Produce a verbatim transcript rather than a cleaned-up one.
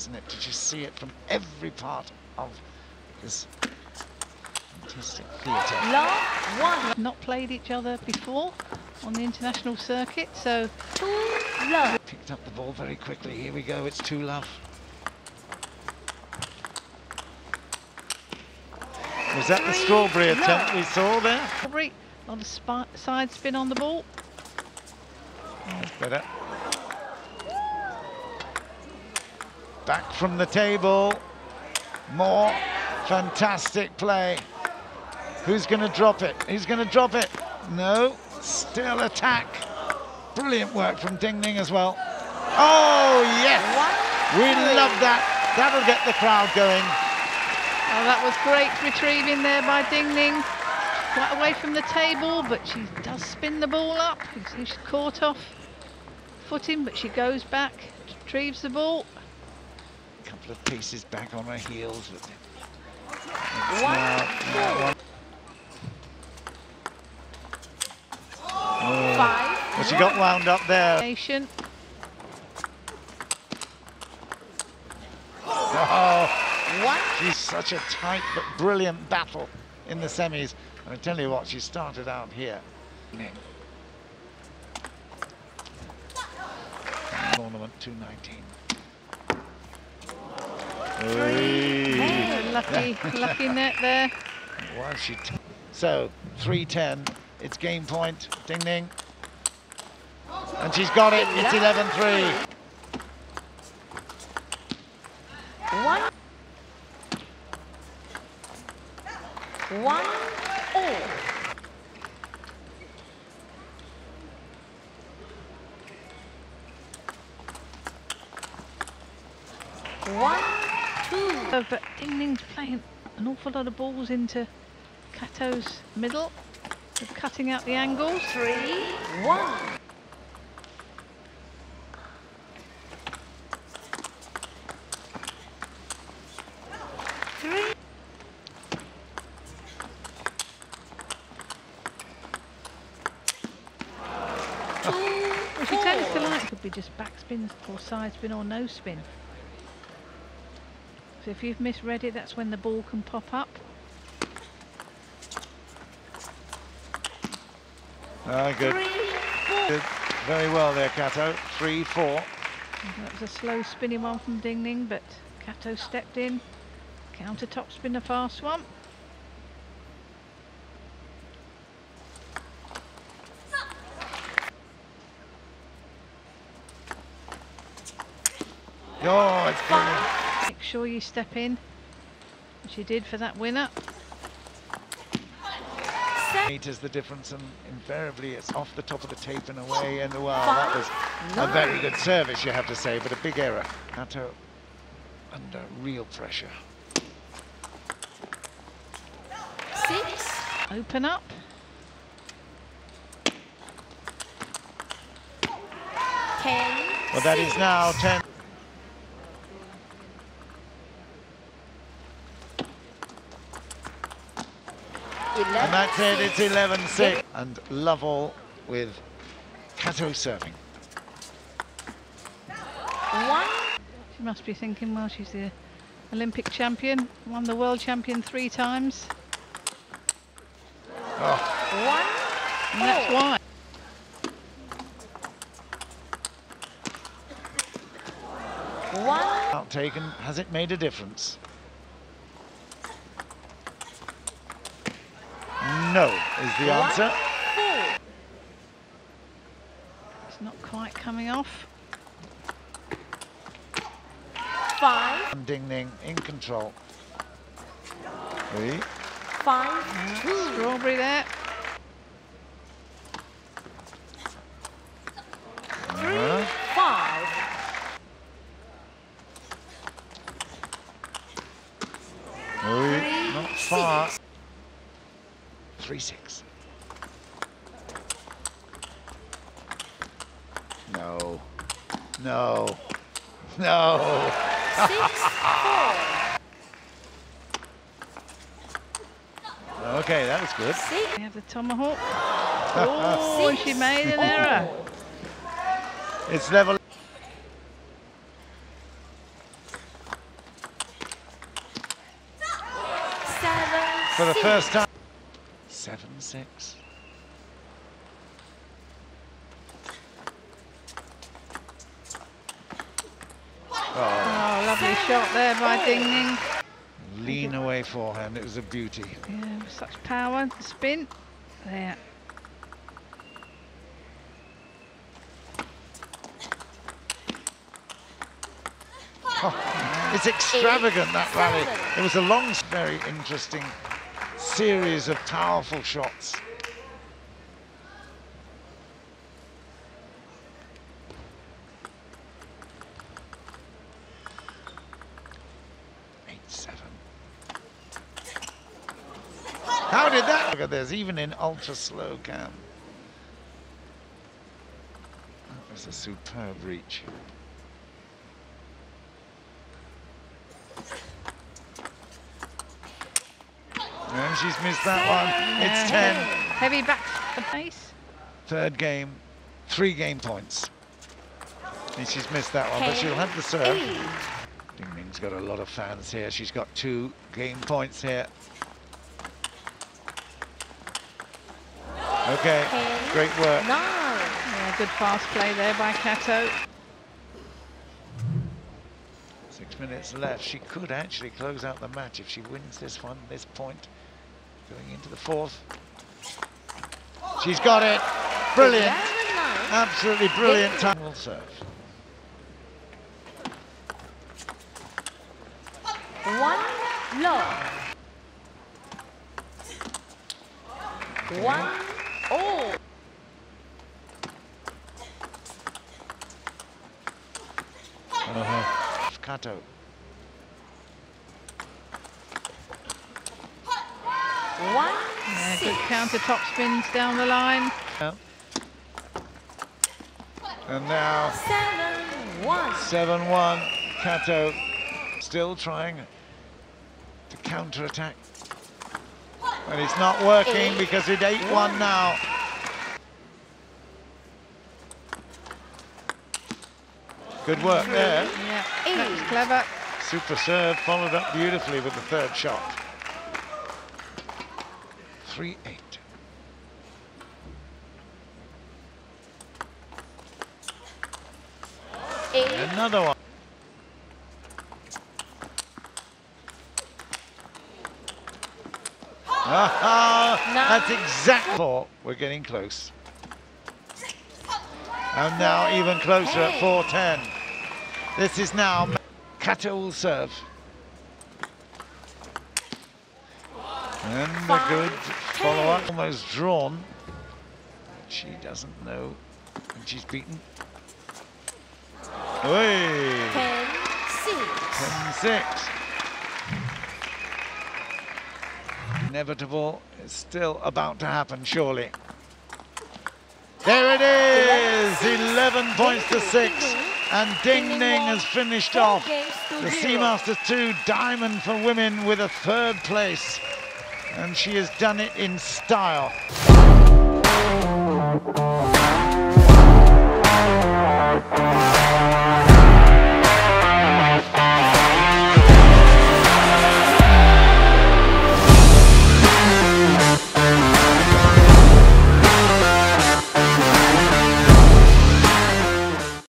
isn't it, to just see it from every part of this fantastic theatre. Love one. Not played each other before on the international circuit, so two love. Picked up the ball very quickly. Here we go. It's two love. Was that the strawberry attempt we saw there? Strawberry on the side spin on the ball. That's better. Back from the table. More fantastic play. Who's going to drop it? Who's going to drop it? No. Still attack. Brilliant work from Ding Ning as well. Oh, yes. We love that. That'll get the crowd going. Oh, that was great retrieving there by Ding Ning. Quite away from the table, but she does spin the ball up. You see she's caught off footing, but she goes back, retrieves the ball. A couple of pieces back on her heels. With One, now, two. Oh. Five. Well, she got wound up there. Nation. Oh. One. She's such a tight but brilliant battle in the semis. And I tell you what, she started out here. Tournament two nineteen. Hey, lucky, lucky net there. Was she? T so three ten. It's game point. Ding Ning. And she's got it. It's eleven three. One. One all. One, two. Oh, but Ding Ning's playing an awful lot of balls into Kato's middle. They're cutting out the angles. Three, one. Three. Well, she tends to like, could be just backspin or side spin or no spin. So if you've misread it, that's when the ball can pop up. Ah, good. Good. Very well there, Kato. Three, four. That was a slow spinning one from Ding Ning, but Kato stepped in. Counter top spin, a fast one. Oh, it's brilliant. Make sure you step in, which you did for that winner. Meters the difference, and invariably it's off the top of the tape and away. And well, that was a very good service, you have to say, but a big error. Kato under real pressure. Six. Open up. Ten. Well, that is now ten. And that's it, it's eleven six. And Lovell with Kato serving. One. She must be thinking, well, she's the Olympic champion, won the world champion three times. Oh. One. And that's why. One. Out taken, has it made a difference? No, is the answer. Four. It's not quite coming off. Five. Ding Ning in control. Three. Five. Two. Strawberry there. Three. Uh-huh. Five. Three. Not far. Three six. No. No. No. Six, four. Okay, that was good. Six. We have the tomahawk. Oh, and she made an error. It's level. for the first time. seven six. Oh, Oh, lovely shot there by Ding Ning. lean away forehand. It was a beauty. Yeah, such power, spin. There. Oh, it's extravagant, that rally. It was a long, very interesting series of powerful shots. eight seven. How did that look at this, even in ultra slow cam? That was a superb reach. And she's missed that one. It's Yeah, ten. Heavy back to pace. Third game, three game points. And she's missed that one, but she'll have the serve. Ding Ning's got a lot of fans here. She's got two game points here. Okay, great work. Yeah, good fast play there by Kato. Six minutes left. She could actually close out the match if she wins this one, this point. Going into the fourth. She's got it. Brilliant. Absolutely brilliant time. Will serve. One low. One all. Uh-huh. Kato. One Yeah, good counter top spins down the line. Yeah. And now seven one. seven one. Kato still trying to counter-attack. But it's not working Eight, because it's eight one now. Good work there. Yeah, that was clever. Super serve followed up beautifully with the third shot. three eight. Eight. Another one. Ah, that's exactly four. We're getting close. And now even closer at four ten. This is now Kato will serve. And a good follow-up, almost drawn. She doesn't know, and she's beaten. Oi! Ten six. ten six. Inevitable is still about to happen, surely. There it is! eleven points to six. And Ding Ning has finished off the Seamasters two Diamond for Women with a third place. And she has done it in style.